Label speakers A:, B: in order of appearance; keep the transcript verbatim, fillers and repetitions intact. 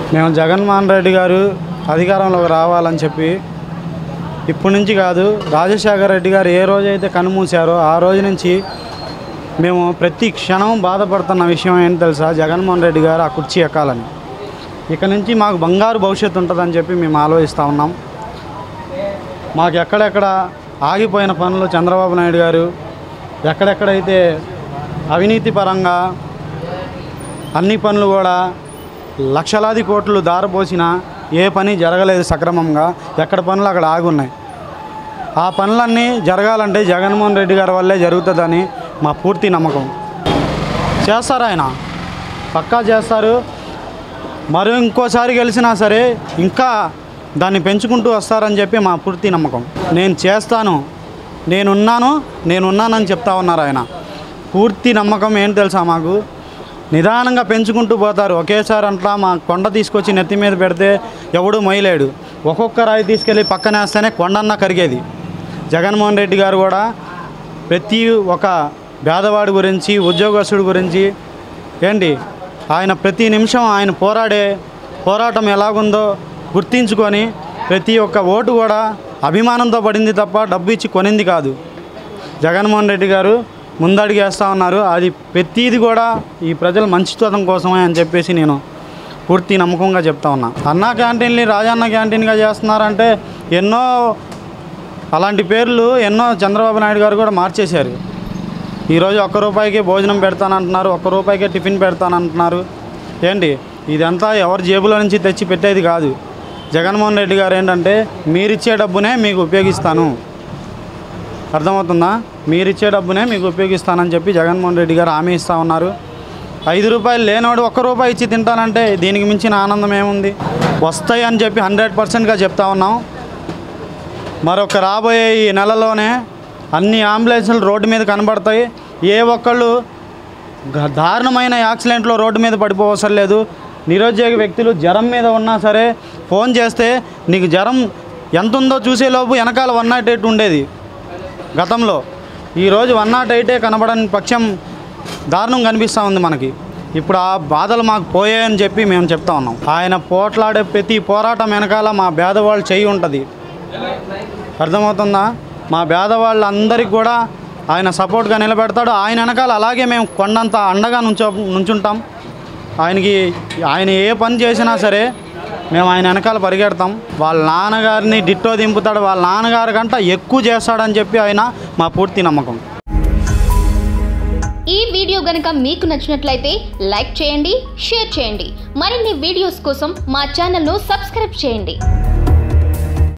A: మేము జగన్మోహన్ రెడ్డి గారు అధికారంలోకి రావాలని చెప్పి ఇప్పటి నుంచి కాదు, రాజశేఖర రెడ్డి గారు ఏ రోజైతే కన్నుమూశారో ఆ రోజు నుంచి మేము ప్రతి క్షణం బాధపడుతున్న విషయం ఏంటి తెలుసా? జగన్మోహన్ రెడ్డి గారు ఆ కుర్చీ ఎక్కాలని. ఇక నుంచి మాకు బంగారు భవిష్యత్తు ఉంటుందని చెప్పి మేము ఆలోచిస్తూ ఉన్నాం. మాకు ఎక్కడెక్కడ ఆగిపోయిన పనులు చంద్రబాబు నాయుడు గారు ఎక్కడెక్కడైతే అవినీతి పరంగా అన్ని పనులు కూడా లక్షలాది కోట్లు దారపోసినా ఏ పని జరగలేదు సక్రమంగా, ఎక్కడ పనులు అక్కడ ఆగున్నాయి. ఆ పనులన్నీ జరగాలంటే జగన్మోహన్ రెడ్డి గారి వల్లే జరుగుతుందని మా పూర్తి నమ్మకం. చేస్తారు ఆయన, పక్కా చేస్తారు. మరి ఇంకోసారి గెలిచినా సరే ఇంకా దాన్ని పెంచుకుంటూ వస్తారని చెప్పి మా పూర్తి నమ్మకం. నేను చేస్తాను, నేనున్నాను నేనున్నానని చెప్తా ఉన్నారు ఆయన. పూర్తి నమ్మకం ఏంటి తెలుసా? మాకు నిదానంగా పెంచుకుంటూ పోతారు. ఒకేసారి అంట్లా మా కొండ తీసుకొచ్చి నెత్తి మీద పెడితే ఎవడూ మొయ్యలేడు. ఒక్కొక్క రాయి తీసుకెళ్ళి పక్కనేస్తేనే కొండన్న కరిగేది. జగన్మోహన్ రెడ్డి గారు కూడా ప్రతి ఒక పేదవాడి గురించి, ఉద్యోగస్తుడి గురించి ఏంటి ఆయన ప్రతి నిమిషం ఆయన పోరాడే పోరాటం ఎలాగుందో గుర్తించుకొని ప్రతి ఒక్క ఓటు కూడా అభిమానంతో పడింది తప్ప డబ్బు ఇచ్చి కొనింది కాదు. జగన్మోహన్ రెడ్డి గారు ముందడుగు వేస్తూ ఉన్నారు. అది ప్రతిది కూడా ఈ ప్రజల మంచితనం కోసమే అని చెప్పేసి నేను పూర్తి నమ్మకంగా చెప్తా ఉన్నా. అన్నా క్యాంటీన్ని రాజన్న క్యాంటీన్గా చేస్తున్నారంటే ఎన్నో అలాంటి పేర్లు ఎన్నో చంద్రబాబు నాయుడు గారు కూడా మార్చేశారు. ఈరోజు ఒక్క రూపాయికే భోజనం పెడతానంటున్నారు, ఒక్క రూపాయికే టిఫిన్ పెడతానంటున్నారు. ఏంటి ఇదంతా ఎవరి జేబులో నుంచి తెచ్చి పెట్టేది కాదు. జగన్మోహన్ రెడ్డి గారు ఏంటంటే మీరిచ్చే డబ్బునే మీకు ఉపయోగిస్తాను, అర్థమవుతుందా? మీరిచ్చే డబ్బునే మీకు ఉపయోగిస్తానని చెప్పి జగన్మోహన్ రెడ్డి గారు హామీ ఇస్తూ ఉన్నారు. ఐదు రూపాయలు లేనివాడు ఒక్క రూపాయి ఇచ్చి తింటానంటే దీనికి మించిన ఆనందం ఏముంది? వస్తాయి అని చెప్పి హండ్రెడ్ పర్సెంట్గా చెప్తా ఉన్నాం. మరొక రాబోయే ఈ నెలలోనే అన్ని అంబులెన్సులు రోడ్డు మీద కనబడతాయి. ఏ ఒక్కళ్ళు దారుణమైన యాక్సిడెంట్లో రోడ్డు మీద పడిపోవసరం లేదు. నిరుద్యోగ వ్యక్తులు జ్వరం మీద ఉన్నా సరే ఫోన్ చేస్తే నీకు జ్వరం ఎంత ఉందో చూసేలోపు వెనకాల వన్ నాట్ ఎయిట్ ఉండేది గతంలో. ఈరోజు వన్ నాట్ ఎయిటే కనబడని పక్షం దారుణం కనిపిస్తూ ఉంది మనకి. ఇప్పుడు ఆ బాధలు మాకు పోయాయని చెప్పి మేము చెప్తా ఉన్నాం. ఆయన పోట్లాడే ప్రతి పోరాటం వెనకాల మా పేదవాళ్ళు చెయ్యి ఉంటుంది, అర్థమవుతుందా? మా పేదవాళ్ళందరికీ కూడా ఆయన సపోర్ట్గా నిలబెడతాడు. ఆయన వెనకాల అలాగే మేము కొండంత అండగా నుంచో నుంచుంటాం. ఆయనకి ఆయన ఏ పని చేసినా సరే మేము ఆయన వెనకాల పరిగెడతాం. వాళ్ళ నాన్నగారిని డిట్టో దింపుతాడు, వాళ్ళ నాన్నగారి కంట ఎక్కువ చేస్తాడని చెప్పి ఆయన మా పూర్తి నమ్మకం.
B: ఈ వీడియో గనుక మీకు నచ్చినట్లయితే లైక్ చేయండి, షేర్ చేయండి. మరిన్ని వీడియోస్ కోసం మా ఛానల్ను సబ్స్క్రైబ్ చేయండి.